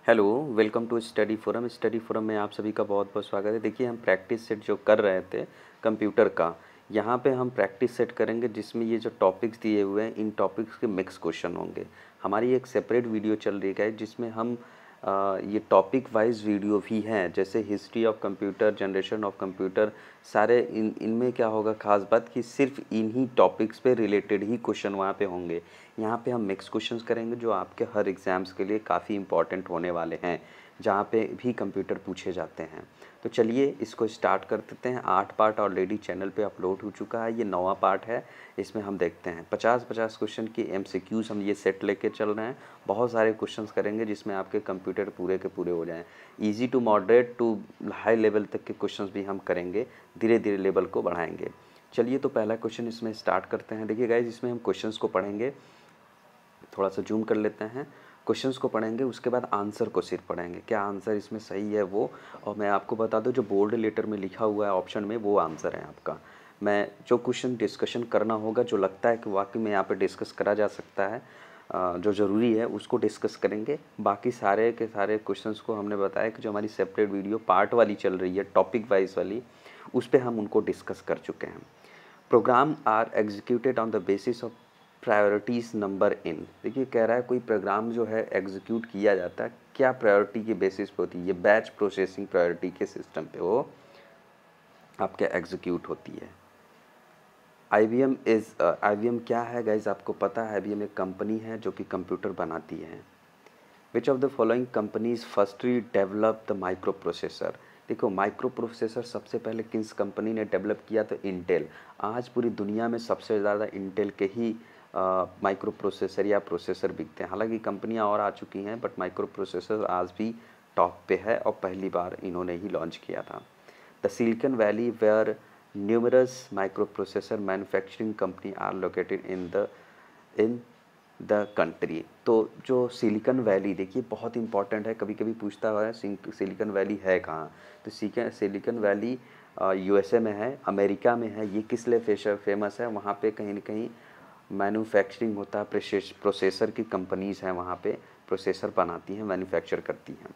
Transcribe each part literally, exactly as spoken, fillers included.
Hello, welcome to study forum. Study forum में आप सभी का बहुत बहुत स्वागत है। देखिए, हम प्रैक्टिस सेट जो कर रहे थे कंप्यूटर का, यहाँ पे हम प्रैक्टिस सेट करेंगे जिसमें ये जो टॉपिक्स दिए हुए हैं इन टॉपिक्स के मिक्स क्वेश्चन होंगे। हमारी एक सेपरेट वीडियो चल रही है जिसमें हम आ, ये टॉपिक वाइज वीडियो भी हैं, जैसे history of computer, generation of computer, सारे इन इनमें क्या होगा खास बात कि सिर्फ इन्हीं टॉपिक्स पे रिलेटेड ही क्वेश्चन वहाँ पे होंगे। यहाँ पे हम मिक्स क्वेश्चंस करेंगे जो आपके हर एग्ज़ाम्स के लिए काफ़ी इंपॉर्टेंट होने वाले हैं, जहाँ पे भी कंप्यूटर पूछे जाते हैं। तो चलिए इसको स्टार्ट कर देते हैं। आठ पार्ट ऑलरेडी चैनल पे अपलोड हो चुका है, ये नौवां पार्ट है। इसमें हम देखते हैं पचास पचास क्वेश्चन की एमसीक्यूज़ हम ये सेट लेके चल रहे हैं। बहुत सारे क्वेश्चंस करेंगे जिसमें आपके कंप्यूटर पूरे के पूरे हो जाएँ। Easy to moderate to high level तक के क्वेश्चंस भी हम करेंगे, धीरे धीरे लेवल को बढ़ाएंगे। चलिए तो पहला क्वेश्चन इसमें स्टार्ट करते हैं। देखिए गाइज, इसमें हम क्वेश्चंस को पढ़ेंगे, थोड़ा सा जूम कर लेते हैं। क्वेश्चंस को पढ़ेंगे, उसके बाद आंसर को सिर्फ पढ़ेंगे, क्या आंसर इसमें सही है वो। और मैं आपको बता दूं, जो बोल्ड लेटर में लिखा हुआ है ऑप्शन में, वो आंसर है आपका। मैं जो क्वेश्चन डिस्कशन करना होगा, जो लगता है कि वाकई में यहाँ पे डिस्कस करा जा सकता है, जो ज़रूरी है उसको डिस्कस करेंगे। बाकी सारे के सारे क्वेश्चंस को हमने बताया कि जो हमारी सेपरेट वीडियो पार्ट वाली चल रही है, टॉपिक वाइज वाली, उस पर हम उनको डिस्कस कर चुके हैं। Program are executed on the basis of priorities number in. देखिए, कह रहा है कोई प्रोग्राम जो है एग्जीक्यूट किया जाता है क्या प्रायोरिटी के बेसिस पे होती है। ये बैच प्रोसेसिंग प्रायोरिटी के सिस्टम पे वो आपके एग्जीक्यूट होती है। I B M is I B M क्या है गाइज, आपको पता है आई बी एम एक कंपनी है जो कि कंप्यूटर बनाती है। Which of the following companies firstly develop the microprocessor. देखो, माइक्रो प्रोसेसर सबसे पहले किस कंपनी ने डेवलप किया? तो इंटेल। आज पूरी दुनिया में सबसे ज़्यादा इंटेल के ही माइक्रो प्रोसेसर या प्रोसेसर बिकते हैं। हालांकि कंपनियां और आ चुकी हैं, बट माइक्रो प्रोसेसर आज भी टॉप पे है और पहली बार इन्होंने ही लॉन्च किया था। The silicon valley were numerous microprocessor manufacturing company are located in the in the country. तो जो सिलिकॉन वैली, देखिए बहुत इंपॉर्टेंट है, कभी कभी पूछता हुआ है सिलिकॉन वैली है कहाँ। तो सिलिकॉन वैली यूएसए में है, अमेरिका में है। ये किस लिए फेमस है? वहाँ पे कहीं ना कहीं मैन्युफैक्चरिंग होता है, प्रोसेसर की कंपनीज़ हैं वहाँ पे, प्रोसेसर बनाती हैं, मैन्युफैक्चर करती हैं।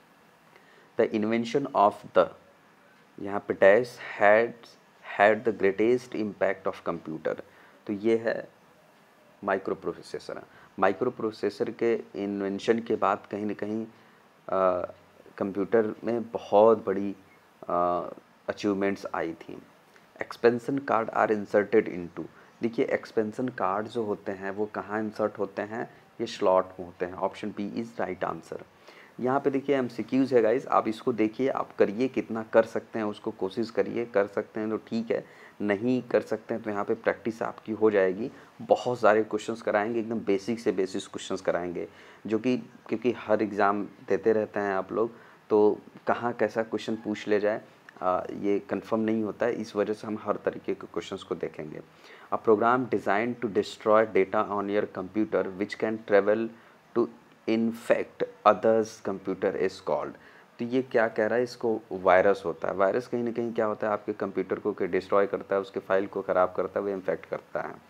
द इन्वेंशन ऑफ द, यहाँ पे dash had had the greatest impact of computer. तो ये है माइक्रो प्रोसेसर। माइक्रो प्रोसेसर के इन्वेंशन के बाद कहीं ना कहीं कंप्यूटर में बहुत बड़ी अचीवमेंट्स आई थी। Expansion card are inserted into. देखिए, एक्सपेंशन कार्ड जो होते हैं वो कहाँ इंसर्ट होते हैं? ये स्लॉट में होते हैं। Option B is right answer. यहाँ पे देखिए एमसीक्यूज़ है गाइस, आप इसको देखिए, आप करिए, कितना कर सकते हैं उसको कोशिश करिए। कर सकते हैं तो ठीक है, नहीं कर सकते हैं तो यहाँ पे प्रैक्टिस आपकी हो जाएगी। बहुत सारे क्वेश्चंस कराएंगे, एकदम बेसिक से बेसिक क्वेश्चंस कराएंगे, जो कि क्योंकि हर एग्ज़ाम देते रहते हैं आप लोग, तो कहाँ कैसा क्वेश्चन पूछ ले जाए आ, ये कंफर्म नहीं होता है। इस वजह से हम हर तरीके के क्वेश्चंस को देखेंगे। A program design to destroy data on your computer which can travel to infect others computer is called. तो ये क्या कह रहा है? इसको वायरस होता है। वायरस कहीं ना कहीं क्या होता है, आपके कंप्यूटर को डिस्ट्रॉय करता है, उसके फाइल को ख़राब करता है, वो इन्फेक्ट करता है।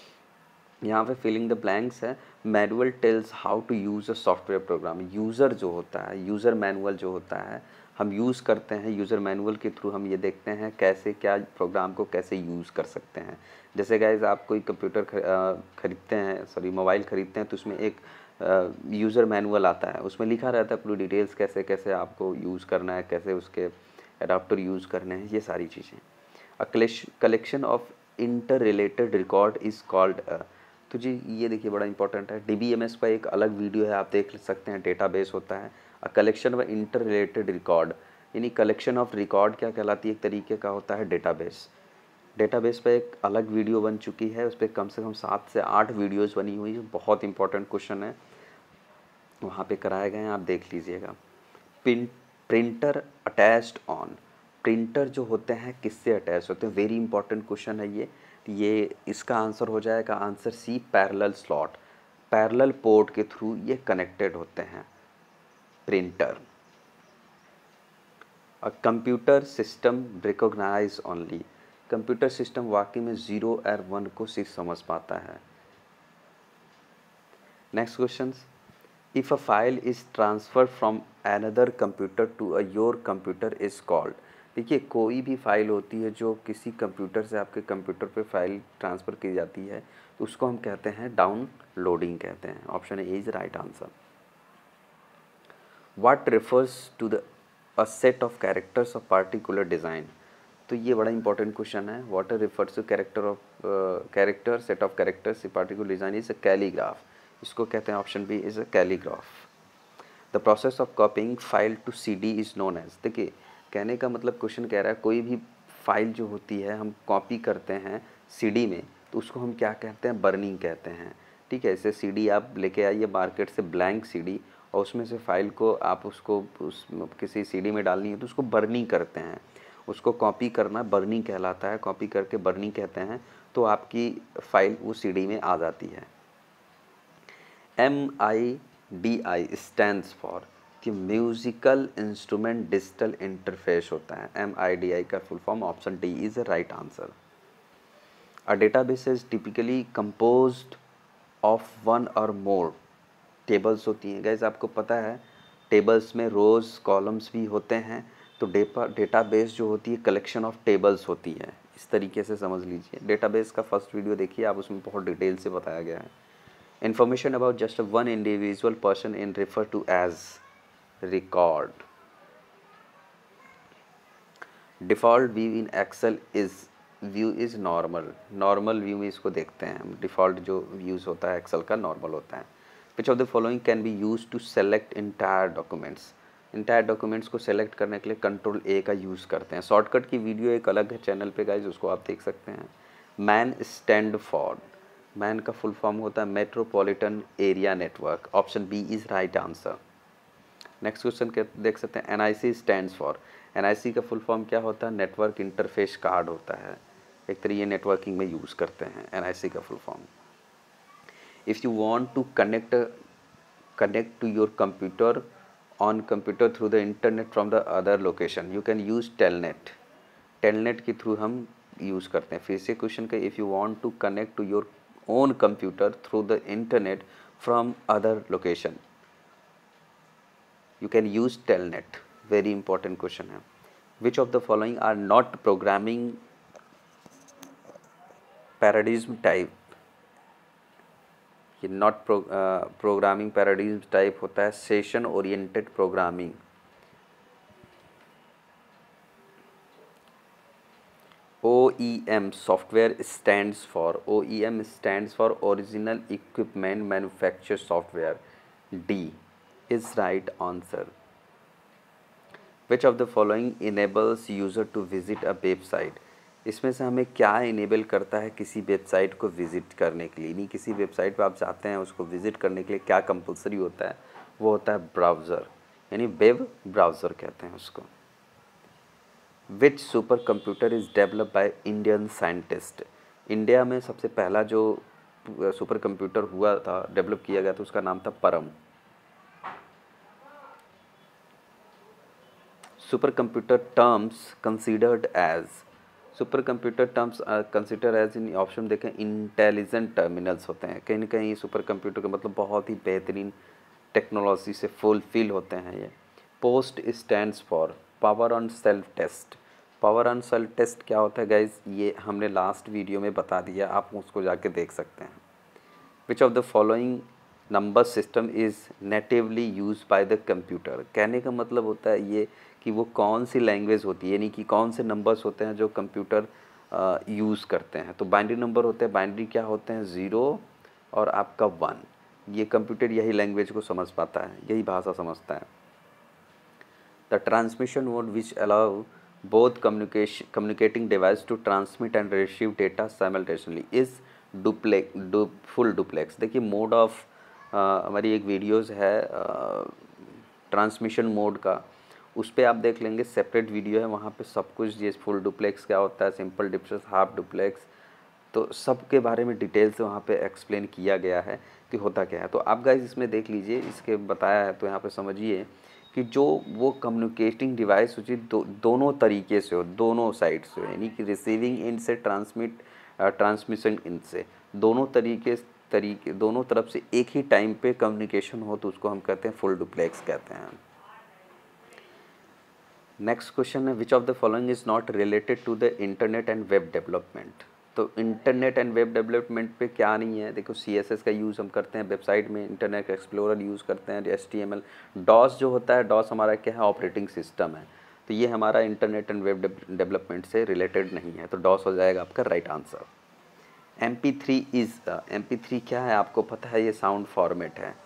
यहाँ पे फिलिंग द ब्लैंक्स है। Manual tells how to use a software program. User जो होता है, यूज़र मैनुअल जो होता है, हम यूज़ करते हैं। यूज़र मैनुअल के थ्रू हम ये देखते हैं कैसे क्या प्रोग्राम को कैसे यूज़ कर सकते हैं। जैसे गाइज, आप कोई कंप्यूटर खरीदते हैं, सॉरी मोबाइल ख़रीदते हैं, तो उसमें एक यूज़र मैनुअल आता है, उसमें लिखा रहता है पूरी डिटेल्स, कैसे कैसे आपको यूज़ करना है, कैसे उसके अडाप्टर यूज़ करने हैं, ये सारी चीज़ें। A collection of interrelated record is called. तो जी ये देखिए बड़ा इंपॉर्टेंट है। डी बी एम एस का एक अलग वीडियो है, आप देख सकते हैं, डेटाबेस होता है। A collection of interrelated record, यानी कलेक्शन ऑफ रिकॉर्ड क्या कहलाती है? एक तरीके का होता है डेटाबेस। डेटाबेस पे एक अलग वीडियो बन चुकी है, उस पर कम से कम सात से आठ वीडियोस बनी हुई है। बहुत इंपॉर्टेंट क्वेश्चन है, वहाँ पे कराए गए हैं, आप देख लीजिएगा। Pin printer attached on. Printer जो होते हैं किससे अटैच होते हैं? वेरी इंपॉर्टेंट क्वेश्चन है ये। ये इसका आंसर हो जाएगा answer C, parallel slot. Parallel port के थ्रू ये कनेक्टेड होते हैं printer. A computer system recognise only. Computer system वाकई में ज़ीरो और वन को सिर्फ समझ पाता है। Next question, if a file is transfer from another computer to a your computer is called. देखिए कोई भी फाइल होती है जो किसी कंप्यूटर से आपके कंप्यूटर पे फाइल ट्रांसफ़र की जाती है तो उसको हम कहते हैं डाउनलोडिंग कहते हैं। Option A is right answer. What refers to the a set of characters of particular design. तो ये बड़ा इंपॉर्टेंट क्वेश्चन है। What refers to character of character set of characters particular design is a calligraph. इसको कहते हैं option B is a calligraph. The process of copying file to C D is known as. देखिए कहने का मतलब question कह रहा है कोई भी फाइल जो होती है हम कॉपी करते हैं सी डी में तो उसको हम क्या कहते हैं, बर्निंग कहते हैं। ठीक है, इसे सी डी आप लेके आइए मार्केट से ब्लैंक सी डी और उसमें से फाइल को आप उसको उस किसी सी डी में डालनी है तो उसको बर्निंग करते हैं। उसको कॉपी करना बर्निंग कहलाता है, कॉपी करके बर्निंग कहते हैं। तो आपकी फ़ाइल वो सी डी में आ जाती है। M I D I stands for कि म्यूज़िकल इंस्ट्रूमेंट डिजिटल इंटरफेस होता है। एम आई डी आई का full form option D is the right answer. A database is typically composed of one or more tables होती हैं। Guys आपको पता है tables में रोज़ कॉलम्स भी होते हैं। तो डेटा डेटाबेस जो होती है कलेक्शन ऑफ टेबल्स होती है। इस तरीके से समझ लीजिए। डेटाबेस का फर्स्ट वीडियो देखिए आप, उसमें बहुत डिटेल से बताया गया है। Information about just one individual person in refer to as record. Default view in excel is view is normal. Normal view में इसको देखते हैं हम। डिफ़ॉल्ट जो व्यूज़ होता है एक्सेल का नॉर्मल होता है। Which of the following can be use to select entire documents. Entire documents को सेलेक्ट करने के लिए कंट्रोल ए का यूज़ करते हैं। शॉर्टकट की वीडियो एक अलग है चैनल पे गाइज, उसको आप देख सकते हैं। मैन स्टैंड फॉर, मैन का फुल फॉर्म होता है metropolitan area network. Option B is right answer. Next question के देख सकते हैं। N I C stands for, N I C का फुल फॉर्म क्या होता है, नेटवर्क इंटरफेस कार्ड होता है। एक तरीके नेटवर्किंग में यूज़ करते हैं एन आई सी का full form. If you want to connect connect to your computer on computer through the internet from the other location, you can use telnet। telnet के through हम use करते हैं। फिर से question का, if you want to connect to your own computer through the internet from other location, you can use telnet। very important question है। which of the following are not programming paradigm type। ये not pro programming paradigm type होता है session oriented programming. O E M software stands for, O E M stands for original equipment manufacture software. D is right answer. Which of the following enables user to visit a website. इसमें से हमें क्या enable करता है किसी website को visit करने के लिए। नहीं, किसी वेबसाइट पर आप जाते हैं उसको विज़िट करने के लिए क्या कंपलसरी होता है, वो होता है ब्राउज़र, यानी वेब ब्राउज़र कहते हैं उसको। Which supercomputer is develop by Indian scientist. India में सबसे पहला जो सुपर कंप्यूटर हुआ था, डेवलप किया गया था, उसका नाम था Param. Supercomputer terms considered as, supercomputer terms consider as इन ऑप्शन देखें इंटेलिजेंट टर्मिनल्स होते हैं। कहीं ना कहीं सुपर कंप्यूटर का मतलब बहुत ही बेहतरीन टेक्नोलॉजी से फुलफिल होते हैं ये। POST stands for power on self test. Power on self test क्या होता है गाइज, ये हमने लास्ट वीडियो में बता दिया, आप उसको जाके देख सकते हैं। Which of the following number system is natively use by the computer. कहने का मतलब होता है ये कि वो कौन सी लैंग्वेज होती है, यानी कि कौन से नंबर्स होते हैं जो कंप्यूटर यूज़ करते हैं। तो बाइनरी नंबर होते हैं, बाइनरी क्या होते हैं, ज़ीरो और आपका वन। ये कंप्यूटर यही लैंग्वेज को समझ पाता है, यही भाषा समझता है। The transmission mode which allow both communication communicating device to transmit and receive data simultaneously is duplex डु फुल डुप्लेक्स। देखिए मोड ऑफ हमारी एक वीडियोज़ है ट्रांसमिशन मोड का, उस पर आप देख लेंगे, सेपरेट वीडियो है, वहाँ पे सब कुछ ये फुल डुप्लेक्स क्या होता है, सिंपल डुप्लेक्स, हाफ डुप्लेक्स, तो सब के बारे में डिटेल से वहाँ पे एक्सप्लेन किया गया है कि होता क्या है। तो आप गाइस इसमें देख लीजिए, इसके बताया है तो यहाँ पे समझिए कि जो वो कम्युनिकेटिंग डिवाइस होती दो, दोनों तरीके से हो, दोनों साइड से हो, यानी कि रिसीविंग एंड से ट्रांसमिट ट्रांसमिशन एंड से, दोनों तरीके तरीके दोनों तरफ से एक ही टाइम पे कम्युनिकेशन हो तो उसको हम कहते हैं फुल डुप्लेक्स कहते हैं। नेक्स्ट क्वेश्चन है which of the following is not related to the internet and web development. तो इंटरनेट एंड वेब डेवलपमेंट पे क्या नहीं है, देखो सी एस एस का यूज़ हम करते हैं वेबसाइट में, इंटरनेट एक्सप्लोरर यूज़ करते हैं, H T M L, DOS जो होता है, डॉस हमारा क्या है, ऑपरेटिंग सिस्टम है। तो ये हमारा इंटरनेट एंड वेब डेवलपमेंट से रिलेटेड नहीं है, तो डॉस हो जाएगा आपका right answer. M P three is M P three क्या है आपको पता है, ये साउंड फॉर्मेट है।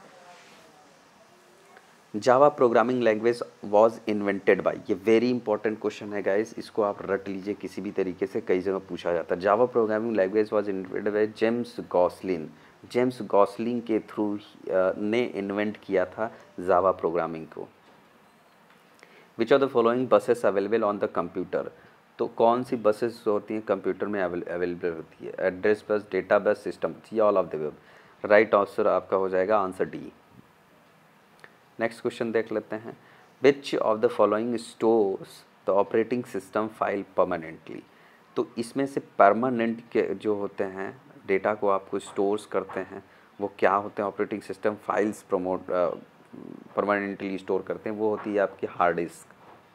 Java programming language was invented by, ये वेरी इंपॉर्टेंट क्वेश्चन है गाइस, इसको आप रट लीजिए किसी भी तरीके से, कई जगह पूछा जाता है। Java programming language was invented by James Gosling, James Gosling के थ्रू ने इन्वेंट किया था जावा प्रोग्रामिंग को। Which of the following buses available on the computer, तो कौन सी बसेस होती हैं कंप्यूटर में अवेलेबल होती है, address bus, data bus, system, ये all of the web. Right answer आपका हो जाएगा आंसर डी। नेक्स्ट क्वेश्चन देख लेते हैं, which of the following stores the operating system file permanently. तो इसमें से परमानेंट के जो होते हैं डेटा को आपको स्टोर्स करते हैं वो क्या होते हैं, operating system files promote permanently store करते हैं, वो होती है आपकी hard disk.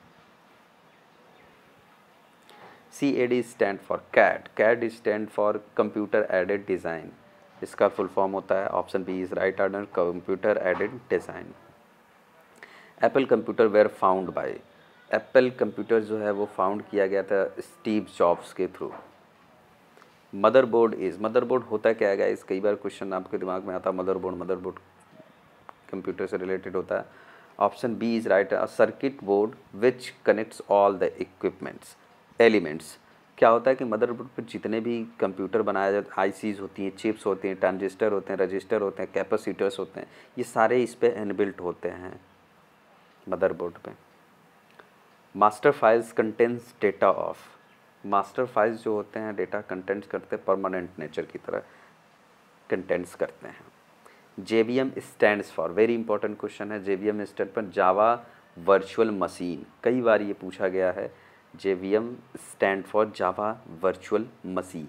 C A D stand for CAD, CAD stand for computer aided design, इसका फुल फॉर्म होता है option B is right answer, computer aided design. Apple computer were found by, Apple computer जो है वो found किया गया था Steve Jobs के थ्रू। मदरबोर्ड इज़, मदरबोर्ड होता क्या है गाइस, कई बार क्वेश्चन आपके दिमाग में आता है मदरबोर्ड, मदरबोर्ड कंप्यूटर से रिलेटेड होता है। Option B is right, a circuit board which connects all the equipments elements. क्या होता है कि मदरबोर्ड पर जितने भी कंप्यूटर बनाया जाता है, आईसीज होती हैं, चिप्स होती हैं, ट्रांजिस्टर होते हैं, रजिस्टर होते हैं, कैपेसिटर्स होते हैं, ये सारे इस पर इनबिल्ट होते हैं मदरबोर्ड पे। Master files contents data of, master files जो होते हैं डेटा कंटेंट्स करते हैं परमानेंट नेचर की तरह कंटेंट्स करते हैं। J V M stands for, very important question है, जे वी एम स्टैंड पर जावा वर्चुअल मशीन, कई बार ये पूछा गया है। J V M stand for Java virtual machine.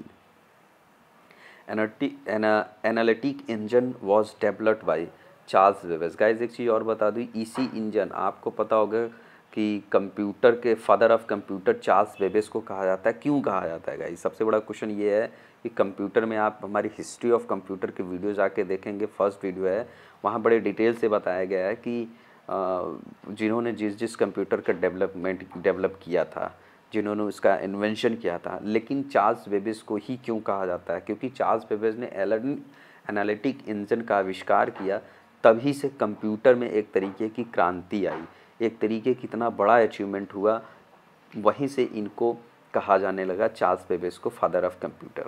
Analytic engine was developed by Charles Babbage. Guys एक चीज़ और बता दूँ, इसी इंजन आपको पता होगा कि कंप्यूटर के father of computer Charles Babbage को कहा जाता है। क्यों कहा जाता है गाइस, सबसे बड़ा क्वेश्चन ये है कि कंप्यूटर में आप हमारी हिस्ट्री ऑफ कंप्यूटर के वीडियो जाके देखेंगे, फर्स्ट वीडियो है, वहाँ बड़े डिटेल से बताया गया है कि जिन्होंने जिस जिस कंप्यूटर का डेवलपमेंट डेवलप किया था, जिन्होंने उसका इन्वेंशन किया था, लेकिन चार्ल्स बेबेज को ही क्यों कहा जाता है, क्योंकि चार्ल्स बेबेज ने एलन एनालिटिक इंजन का आविष्कार किया, तभी से कंप्यूटर में एक तरीके की क्रांति आई, एक तरीके कितना बड़ा अचीवमेंट हुआ, वहीं से इनको कहा जाने लगा चार्ल्स बेबेज को father of computer.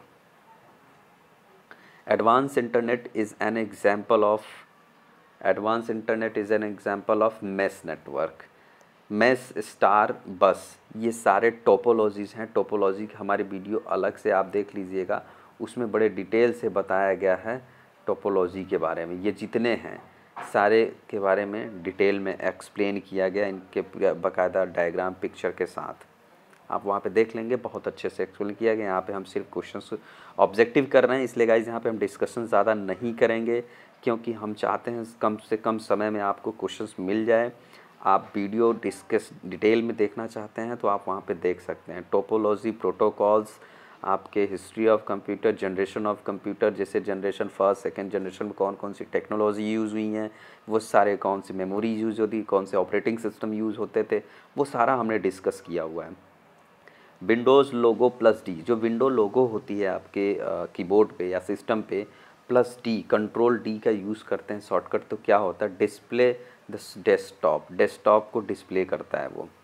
Advance internet is an example of, advance internet is an example of mesh network, mesh, star, bus, ये सारे टोपोलॉजीज़ हैं। टोपोलॉजी हमारी वीडियो अलग से आप देख लीजिएगा, उसमें बड़े डिटेल से बताया गया है टोपोलॉजी के बारे में। ये जितने हैं सारे के बारे में डिटेल में एक्सप्लेन किया गया, इनके बाकायदा डायग्राम पिक्चर के साथ, आप वहाँ पे देख लेंगे, बहुत अच्छे से एक्सप्लेन किया गया। यहाँ पे हम सिर्फ क्वेश्चंस ऑब्जेक्टिव कर रहे हैं, इसलिए गाइज यहाँ पे हम डिस्कशन ज़्यादा नहीं करेंगे, क्योंकि हम चाहते हैं कम से कम समय में आपको क्वेश्चंस मिल जाए। आप वीडियो डिस्कस डिटेल में देखना चाहते हैं तो आप वहाँ पे देख सकते हैं। टोपोलॉजी, प्रोटोकॉल्स, आपके history of computer, generation of computer, जैसे जनरेशन फर्स्ट सेकंड जनरेशन में कौन कौन सी टेक्नोलॉजी यूज़ हुई हैं, वो सारे कौन सी मेमोरी यूज़ होती, कौन से ऑपरेटिंग सिस्टम यूज़ होते थे, वो सारा हमने डिस्कस किया हुआ है। विंडोज़ लोगो प्लस डी, जो विंडो लोगो होती है आपके कीबोर्ड पे या सिस्टम पे, प्लस डी, कंट्रोल डी का यूज़ करते हैं शॉर्टकट, तो क्या होता है, डिस्प्ले द डेस्कटॉप, डेस्कटॉप को डिस्प्ले करता है वो।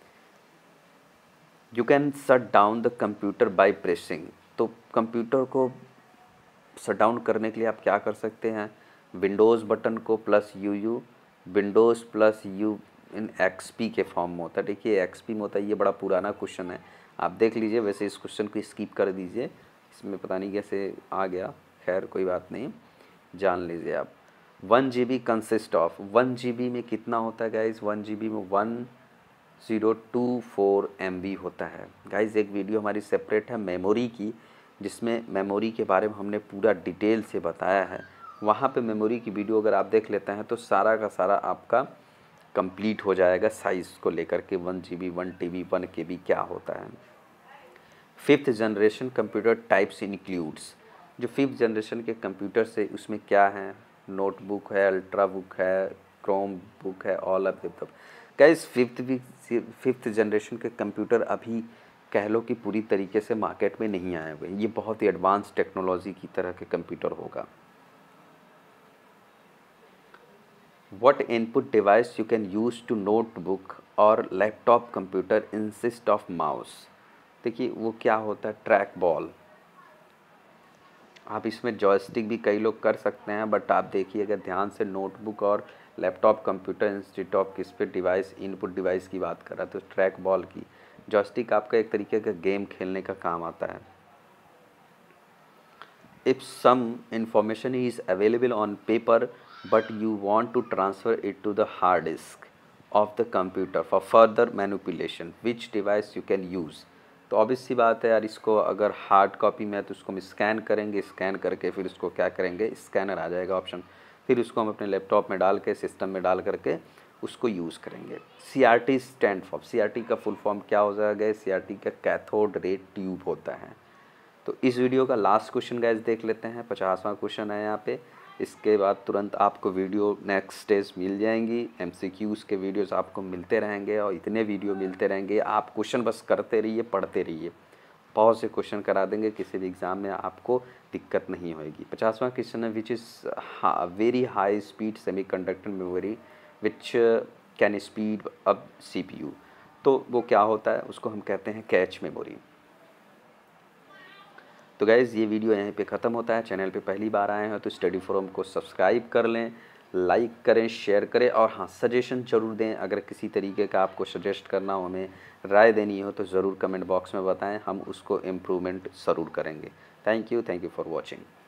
You can shut down the computer by pressing, तो कंप्यूटर को शट डाउन करने के लिए आप क्या कर सकते हैं, विंडोज़ बटन को plus U U, Windows plus you in XP के फॉर्म में होता है। देखिए एक्सपी में होता है, ये बड़ा पुराना क्वेश्चन है, आप देख लीजिए। वैसे इस क्वेश्चन को स्किप कर दीजिए, इसमें पता नहीं कैसे आ गया, खैर कोई बात नहीं, जान लीजिए आप। One G B consist of, one G B में कितना होता है गाइज, वन जी बी में one zero two four M B होता है। गाइज एक वीडियो हमारी सेपरेट है मेमोरी की, जिसमें मेमोरी के बारे में हमने पूरा डिटेल से बताया है। वहाँ पे मेमोरी की वीडियो अगर आप देख लेते हैं तो सारा का सारा आपका कंप्लीट हो जाएगा साइज़ को लेकर के, one G B, one T B, one K B क्या होता है। Fifth generation computer types includes, जो फिफ्थ जनरेशन के कंप्यूटर से उसमें क्या है, नोटबुक है, अल्ट्रा बुक है, क्रोम बुक है, all of the above. Guys fifth भी फिफ्थ जनरेशन के कंप्यूटर अभी कह लो कि पूरी तरीके से मार्केट में नहीं आए हुए, ये बहुत ही एडवांस टेक्नोलॉजी की तरह के कंप्यूटर होगा। What input device you can use to notebook और laptop computer insist of mouse. देखिए वो क्या होता है, ट्रैक बॉल। आप इसमें जॉयस्टिक भी कई लोग कर सकते हैं, बट आप देखिए अगर ध्यान से नोटबुक और लैपटॉप कंप्यूटर इंस्टेड ऑफ किस पे डिवाइस, इनपुट डिवाइस की बात कर रहा है तो ट्रैक बॉल की। जॉयस्टिक आपका एक तरीके का गेम खेलने का काम आता है। If some information is available on paper but you want to transfer it to the hard disk of the computer for further manipulation, which device you can use। तो ऑब्वियस सी बात है यार, इसको अगर हार्ड कॉपी में है तो उसको हम स्कैन करेंगे, स्कैन करके फिर उसको क्या करेंगे, स्कैनर आ जाएगा ऑप्शन, फिर उसको हम अपने लैपटॉप में डाल के, सिस्टम में डाल करके उसको यूज़ करेंगे। C R T stand for, C R T का फुल फॉर्म क्या हो जाएगा, सी आर टी का कैथोड रे ट्यूब होता है। तो इस वीडियो का लास्ट क्वेश्चन गाइस देख लेते हैं, पचासवां क्वेश्चन है यहाँ पे। इसके बाद तुरंत आपको वीडियो नेक्स्ट स्टेज मिल जाएंगी, एमसीक्यूज़ के वीडियोस आपको मिलते रहेंगे और इतने वीडियो मिलते रहेंगे। आप क्वेश्चन बस करते रहिए, पढ़ते रहिए, बहुत से क्वेश्चन करा देंगे, किसी भी एग्ज़ाम में आपको दिक्कत नहीं होएगी। पचासवां क्वेश्चन है, which is very high speed semiconductor memory which can speed up C P U. तो वो क्या होता है, उसको हम कहते हैं कैच मेमोरी। तो गाइज़ ये वीडियो यहीं पे ख़त्म होता है। चैनल पे पहली बार आए हैं तो स्टडी फोरम को सब्सक्राइब कर लें, लाइक करें, शेयर करें और हाँ सजेशन ज़रूर दें। अगर किसी तरीके का आपको सजेस्ट करना हो, हमें राय देनी हो तो ज़रूर कमेंट बॉक्स में बताएं, हम उसको इम्प्रूवमेंट ज़रूर करेंगे। Thank you thank you for watching.